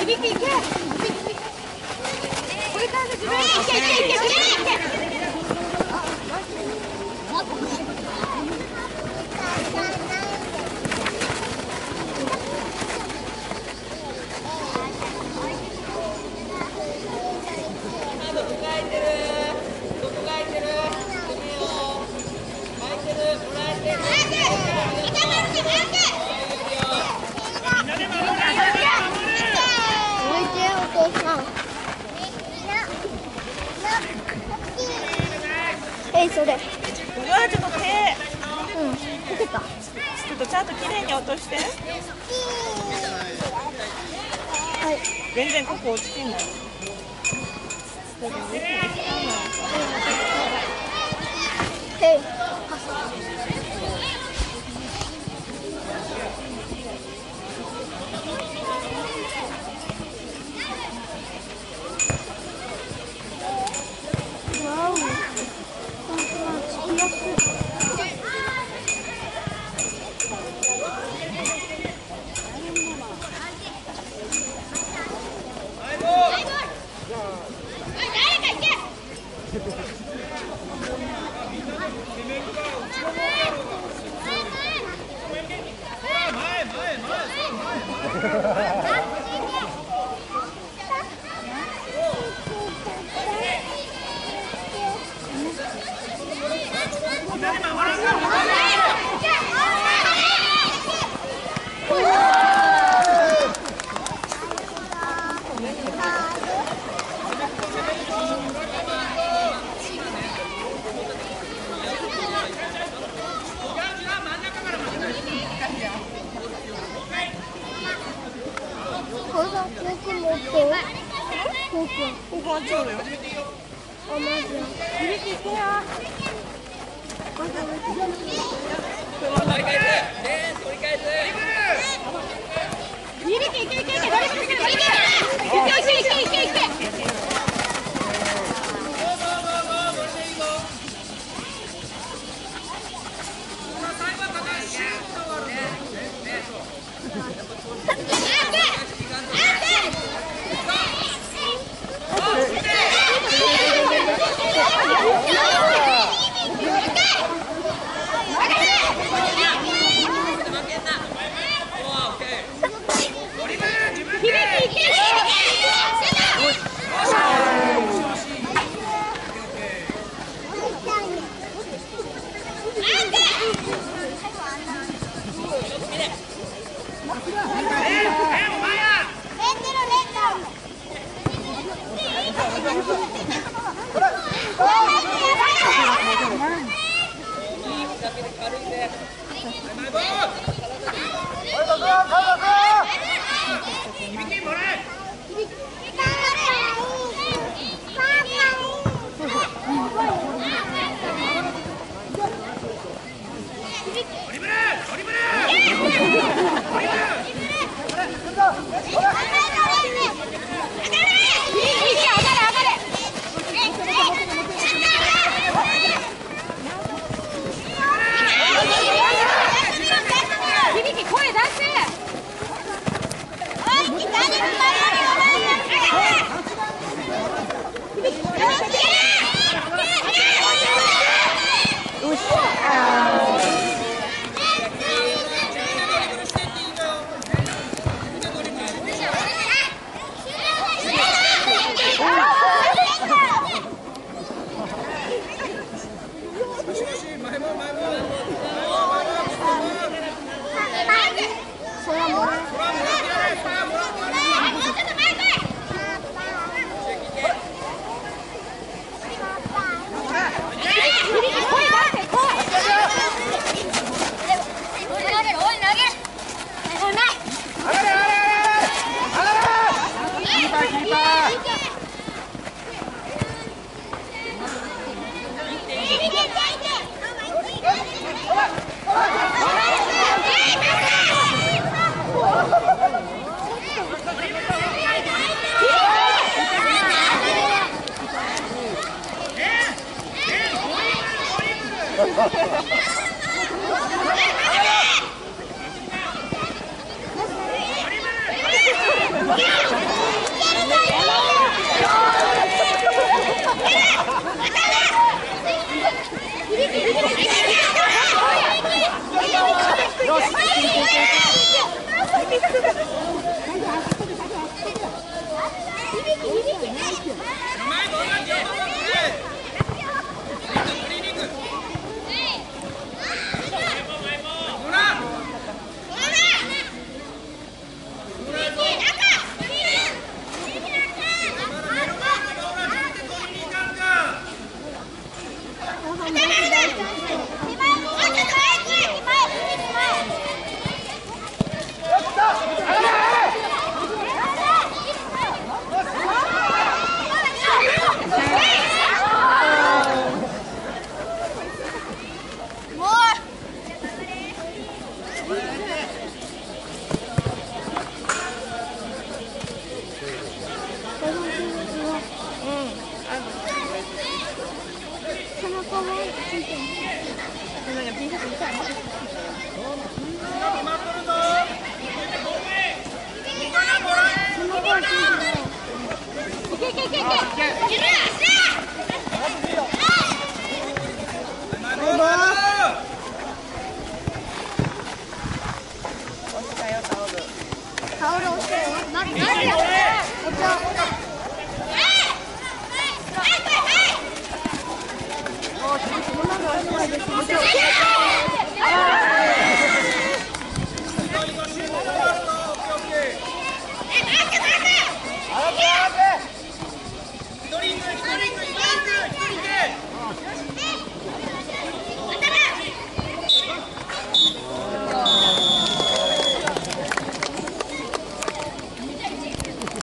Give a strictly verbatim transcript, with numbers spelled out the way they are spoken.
ビキ行け。これから自分に行け行け行け自分に行け。 えい、それ。 うわ、ちょっと手。 うん、こけた。 ちょっとちゃんときれいに落として。はい。全然ここ落ちてない。 へい。 ここはちょうどよ。 あ、マジや。 響き行けよ。 取り返す。ね、取り返す。 響き行け行け行け。誰も行けない。行け行け行け行け行け。 Yeah! タオル押してよ。なんで？お茶。 一人行く一人行く一人行く一人行く